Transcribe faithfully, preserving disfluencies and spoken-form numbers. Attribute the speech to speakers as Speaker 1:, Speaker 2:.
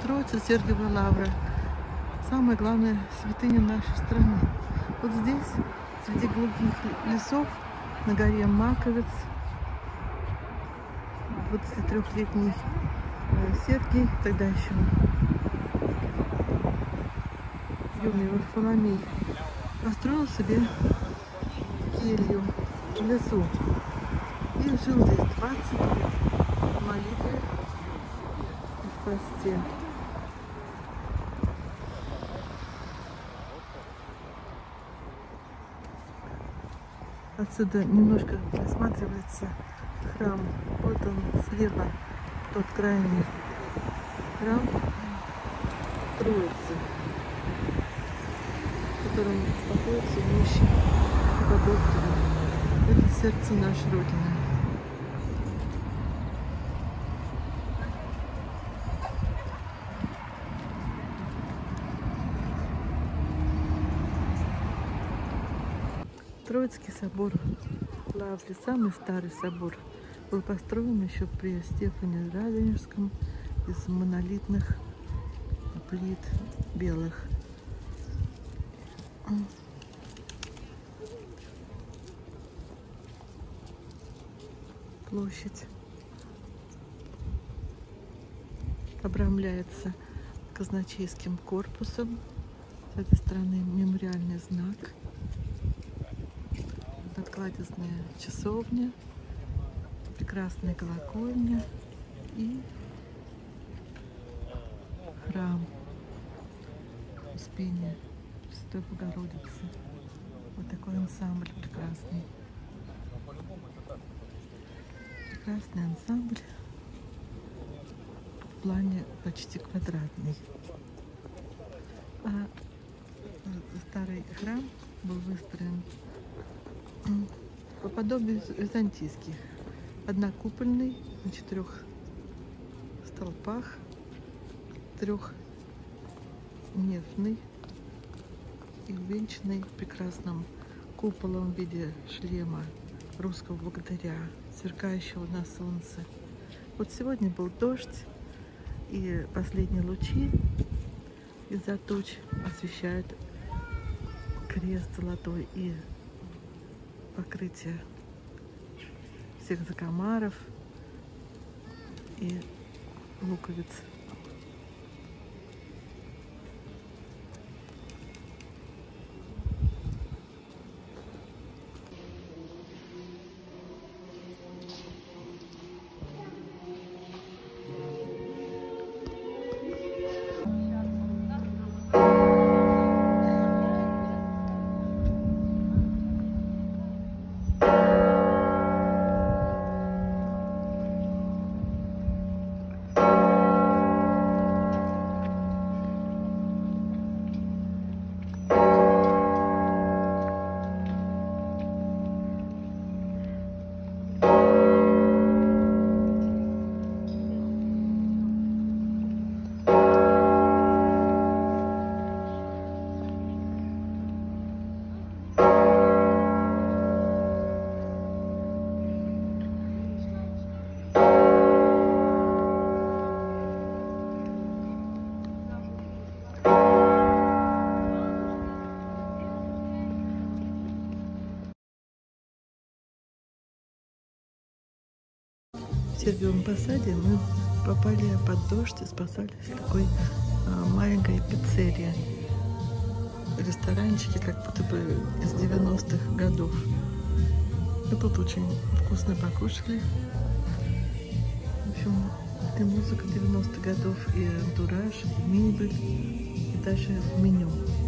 Speaker 1: Троица Сергиева Лавра. Самая главная святыня нашей страны. Вот здесь, среди глухих лесов, на горе Маковец, двадцатитрёхлетний Сергий, тогда еще юный Варфоломей, построил себе келью в лесу и жил здесь двадцать лет в молитве и в посте. Отсюда немножко просматривается храм. Вот он слева, тот крайний храм Троицы, в котором покоятся мощи богов. Это сердце нашей Родины. Троицкий собор Лавры, самый старый собор, был построен еще при Стефане Радонежском из монолитных плит белых. Площадь обрамляется казначейским корпусом. С этой стороны мемориальный знак. Надкладезная часовня, прекрасная колокольня и храм Успения Пресвятой Богородицы. Вот такой ансамбль прекрасный. Прекрасный ансамбль, в плане почти квадратный. А старый храм был выстроен по подобию византийских. Однокупольный, на четырех столпах, трехнефный и увенчанный прекрасным куполом в виде шлема русского богатыря, сверкающего на солнце. Вот сегодня был дождь, и последние лучи из-за туч освещают крест золотой и покрытие всех закомаров и луковиц. В Сергиевом Посаде мы попали под дождь и спасались в такой а, маленькой пиццерии. Ресторанчики как будто бы из девяностых годов. Мы тут очень вкусно покушали. В общем, и музыка девяностых годов, и антураж, и мебель, и даже меню.